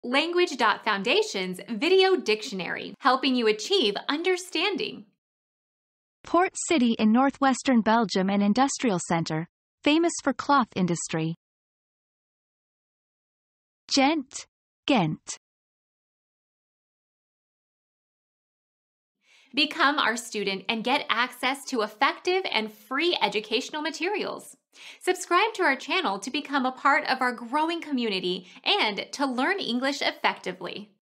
Language.Foundation's Video Dictionary, helping you achieve understanding. Port city in northwestern Belgium and industrial center, famous for cloth industry. Gent, Ghent. Become our student and get access to effective and free educational materials. Subscribe to our channel to become a part of our growing community and to learn English effectively.